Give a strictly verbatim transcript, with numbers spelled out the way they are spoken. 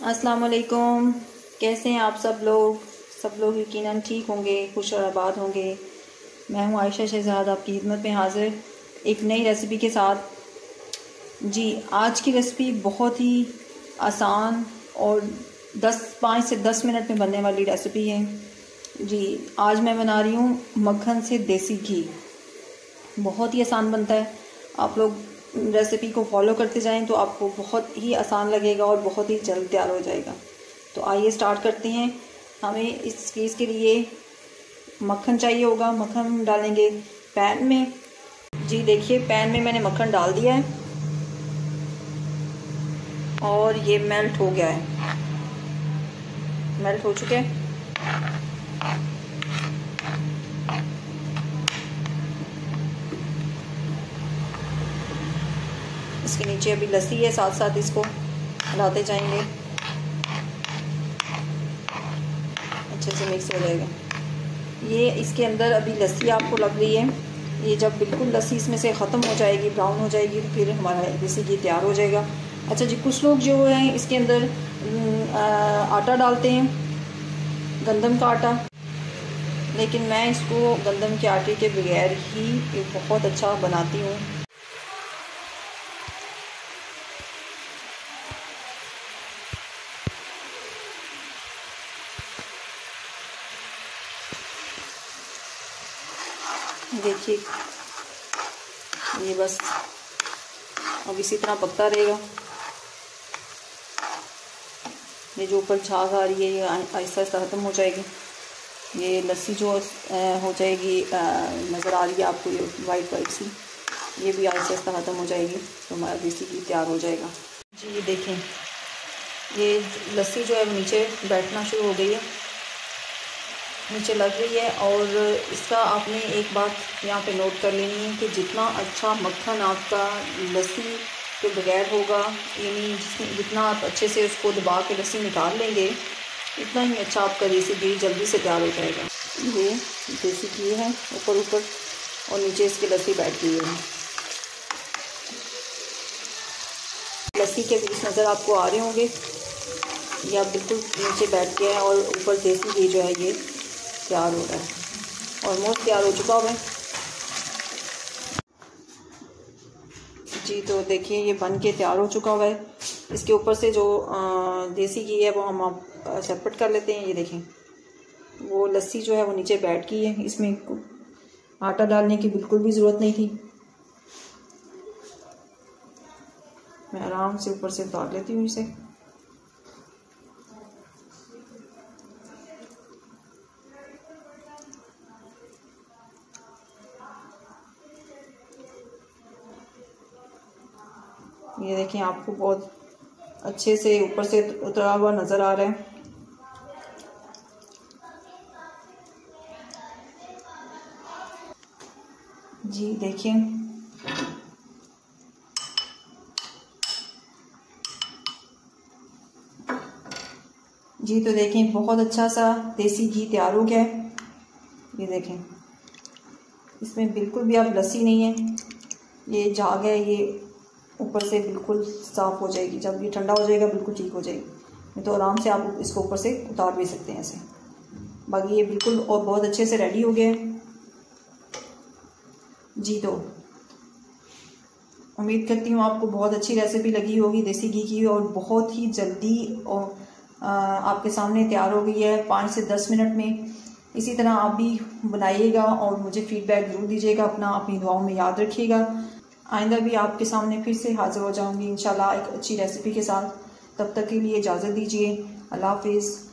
अस्सलाम वालेकुम। कैसे हैं आप सब लोग? सब लोग यकीनन ठीक होंगे, खुश और आबाद होंगे। मैं हूं आयशा शहजाद, आपकी खिदमत में हाज़िर एक नई रेसिपी के साथ। जी, आज की रेसिपी बहुत ही आसान और दस पाँच से दस मिनट में बनने वाली रेसिपी है। जी, आज मैं बना रही हूँ मक्खन से देसी घी। बहुत ही आसान बनता है। आप लोग रेसिपी को फॉलो करते जाएं तो आपको बहुत ही आसान लगेगा और बहुत ही जल्द तैयार हो जाएगा। तो आइए स्टार्ट करते हैं। हमें इस चीज़ के लिए मक्खन चाहिए होगा। मक्खन डालेंगे पैन में। जी देखिए, पैन में मैंने मक्खन डाल दिया है और ये मेल्ट हो गया है, मेल्ट हो चुके हैं। इसके नीचे अभी लस्सी है, साथ साथ इसको हिलाते जाएंगे, अच्छे से मिक्स हो जाएगा। ये इसके अंदर अभी लस्सी आपको लग रही है। ये जब बिल्कुल लस्सी इसमें से ख़त्म हो जाएगी, ब्राउन हो जाएगी, तो फिर हमारा देसी घी तैयार हो जाएगा। अच्छा जी, कुछ लोग जो हैं इसके अंदर आटा डालते हैं, गंदम का आटा, लेकिन मैं इसको गंदम के आटे के बगैर ही बहुत अच्छा बनाती हूँ। देखिए, ये बस अब इसी तरह पकता रहेगा। ये जो ऊपर झाग आ रही है ये आहिस्ता आहिस्ता ख़त्म हो जाएगी। ये लस्सी जो हो जाएगी, नज़र आ रही है आपको, ये वाइट वाइट सी, ये भी आहिस्ता आहिस्ता ख़त्म हो जाएगी, तो हमारा देसी घी तैयार हो जाएगा। जी ये देखें, ये लस्सी जो है वो नीचे बैठना शुरू हो गई है, नीचे लग रही है। और इसका आपने एक बात यहाँ पे नोट कर लेनी है कि जितना अच्छा मक्खन आपका लस्सी के बगैर होगा, यानी जितना आप अच्छे से उसको दबा के लस्सी निकाल लेंगे, इतना ही अच्छा आपका देसी घी जल्दी से तैयार हो जाएगा। ये देसी घी है ऊपर ऊपर और नीचे इसकी लस्सी बैठ गई है। लस्सी के पीस नज़र आपको आ रहे होंगे, ये आप बिल्कुल नीचे बैठ गया है और ऊपर देसी घी जो है ये तैयार हो रहा है, ऑलमोस्ट तैयार हो चुका है। जी तो देखिए, ये बन के तैयार हो चुका हुआ है। इसके ऊपर से जो देसी घी है वो हम आप सेपरेट कर लेते हैं। ये देखें, वो लस्सी जो है वो नीचे बैठ गई है, इसमें आटा डालने की बिल्कुल भी ज़रूरत नहीं थी। मैं आराम से ऊपर से उतार लेती हूँ इसे। ये देखें, आपको बहुत अच्छे से ऊपर से उतरा हुआ नज़र आ रहा है। जी देखिए, जी तो देखें, बहुत अच्छा सा देसी घी तैयार हो गया है। ये देखें, इसमें बिल्कुल भी अब लस्सी नहीं है, ये झाग है, ये ऊपर से बिल्कुल साफ़ हो जाएगी। जब ये ठंडा हो जाएगा बिल्कुल ठीक हो जाएगी, तो आराम से आप इसको ऊपर से उतार भी सकते हैं ऐसे। बाकी ये बिल्कुल और बहुत अच्छे से रेडी हो गया है। जी तो उम्मीद करती हूँ आपको बहुत अच्छी रेसिपी लगी होगी देसी घी की, और बहुत ही जल्दी और आपके सामने तैयार हो गई है, पाँच से दस मिनट में। इसी तरह आप भी बनाइएगा और मुझे फीडबैक ज़रूर दीजिएगा अपना, अपनी दुआओं में याद रखिएगा। आइंदा भी आपके सामने फिर से हाजिर हो जाऊंगी इंशाल्लाह एक अच्छी रेसिपी के साथ। तब तक के लिए इजाज़त दीजिए। अल्लाह हाफिज़।